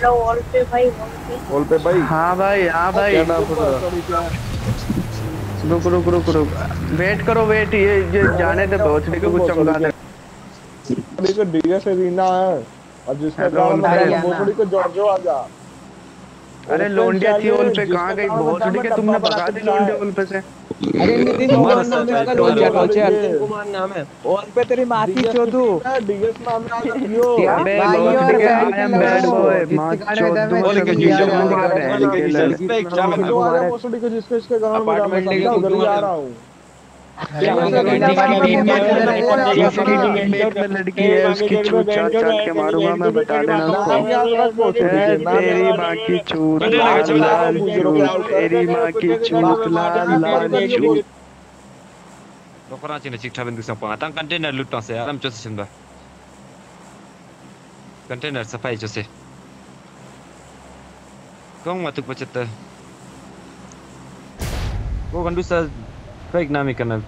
Hello wall पे भाई wall पे। वॉल पे भाई। हाँ भाई, हाँ भाई। क्या नाम है सॉरी क्या? रुक रुक रुक रुक, वेट करो, वेट, ये जाने दे भोसड़ी को, कुछ सॉरी चमका क्या? दे। को डीएस एरिना है और जिसका हेलो गाना वॉल बजा पे। रहा भोसड़ी को जॉर्जो आ जा। अरे ओपन लोंडिया थी वॉल चैलेंज पे, कहाँ जिसका गई गाना बजा भोसड़ी मैं के? डब्बा तुमने बना भगा के दी चाय। लोंडिया वॉल पे से। अरे नीतीश मर कुमार नाम है, सकता है अगर तुम्हारा लोंडिया भाई। कहो ये नीतीश कुमार नाम है और पे तेरी माँ की डीएस की चोदू। टीम है डीएस नाम है आजा पियो। क्या अबे भाई भोसड़ी और के, बहन आई के एम बैड लड़ो बॉय, माँ जिसके गाने चोद बजाए मैं दूंगा बोले कि सभी चूतिया नीचे यार बोल तुम्हारे के बहन बोले कि के नीचे लड़। पे नाम तो आजा तुम्हारे भोसड़ी को जिसको इसके गाना बजा मैं अपार्टमेंट लेके समझा उधर ही आ कूदूंगा। रहा हूँ। यहाँ का एरिना गड्ढे नाम की है टीम भोसड़ी में को इधर डब्बा है। याद रखना। जिसकी टीममेट में लड़की है उसकी चूत चाट चाट के मारूंगा मैं, बता देना उसको। नाम याद रख भोसड़ी ए के नाम याद तेरी रख। माँ की चूत कंटेनर नाम का लाल चमन बता है। रहा लाल बुजुर्ग चूत, लाउड कर तेरी माँ की चूत लाल लाल चूत। तो कराची ने चिट्ठा बंद किया पाता कंटेनर लूटना से आराम चोसे चंदा कंटेनर सफाई चोसे कौन मातुक बचत वो गंडू सा फेक नाम ही करना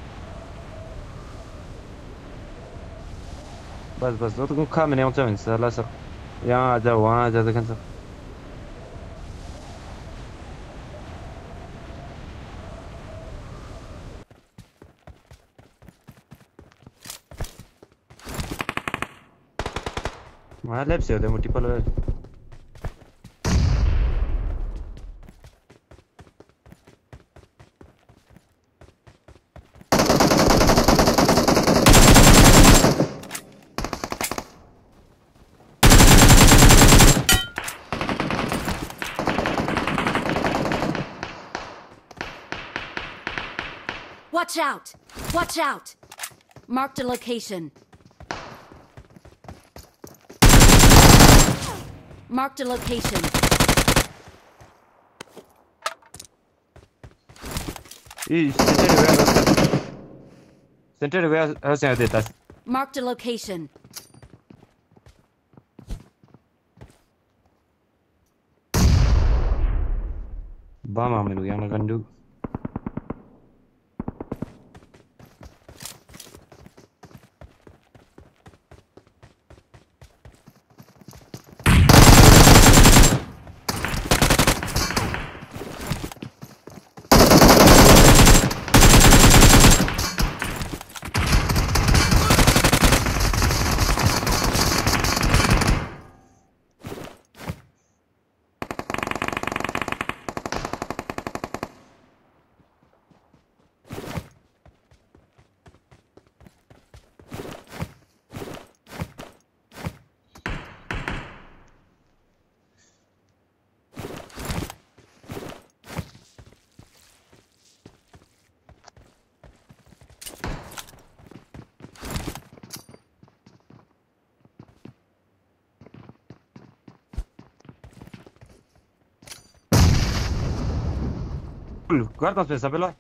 बस बस वो तो खा मैंने उतना इंसान ला सक यहाँ आ जाओ वहाँ आ जाओ देखन सक वहाँ लेफ्ट से होते मोटी पल Watch out! Watch out! Marked a location. Marked a location. ये सेंटर वेयर हाउस यहाँ देता Marked a location. बामा में लोग यहाँ गंडू guarda aspetta però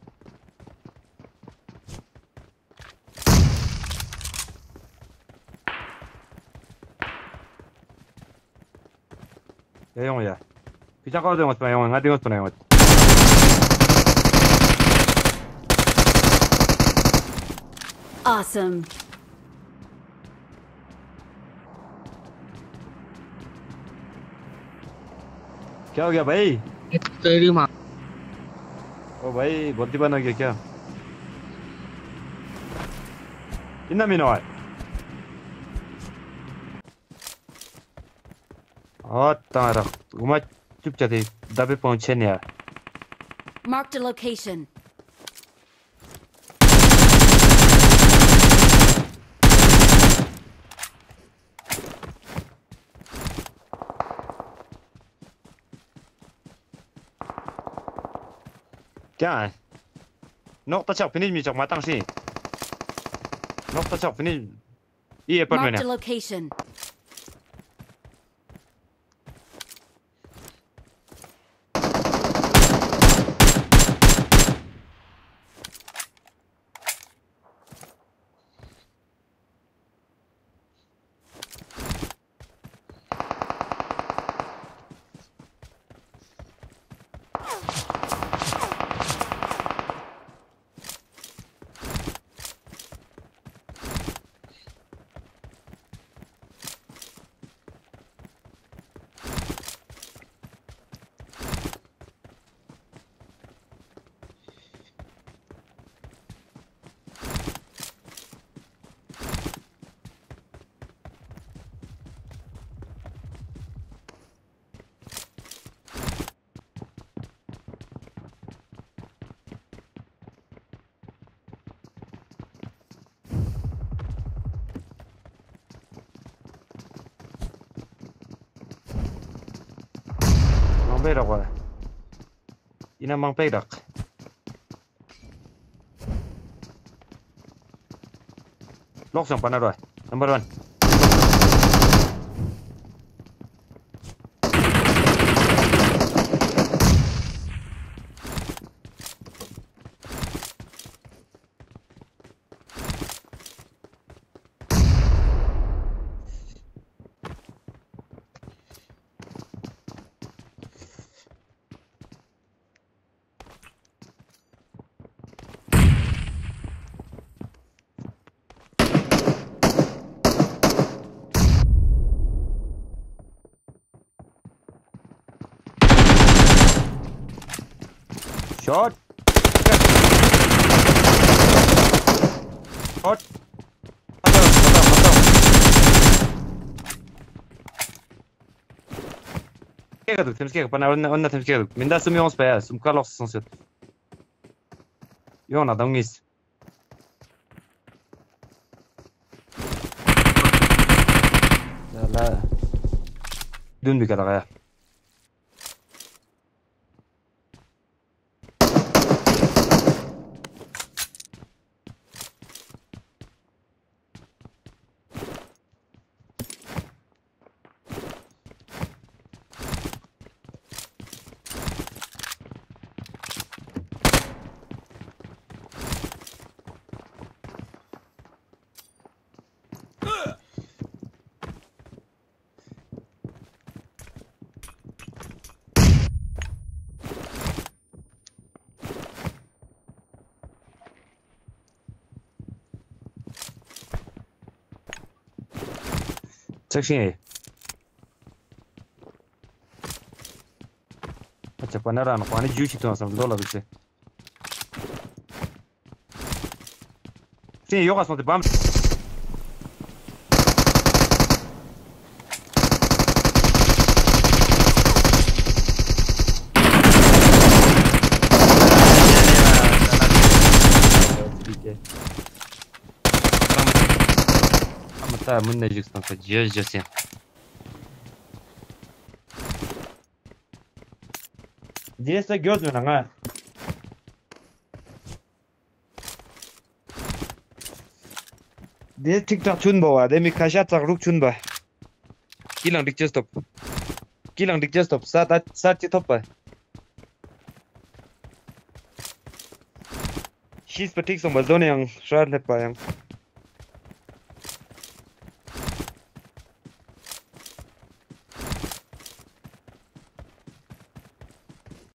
ya kita kau tengok sepanjang nggak tengok sepanjang Awesome. क्या हो गया भाई तेरी माँ ओ भाई बहुत दीवाना हो गया क्या कितना मिनट है और तारा घुमा चुपचाप थे दबे पहुंचे नहीं यार Marked a location. क्या है नौकता चौक फिनिश में चौक मातांग सी नौकता चौक फिनिश ये पर Marked मैंने a location. mang pe dak wa ina mang pe dak lok sang pana rồi number 1 shot shot temos que ir para onde temos que ir me dá sumi 11 PS um Carlos 67 eu nada um isso لا دون بكره غير section A अच्छा पन्ना ना पानी juicy तो सब $2 बिसे sim eu gosto de bam tá muito negro estão com dias de assim dias da göz mü lan diye tiktok chun bawa de mi kasha tak ruk chun ba kilang dik just stop sat chi top ba shis patik som bazone yang shar le pa yang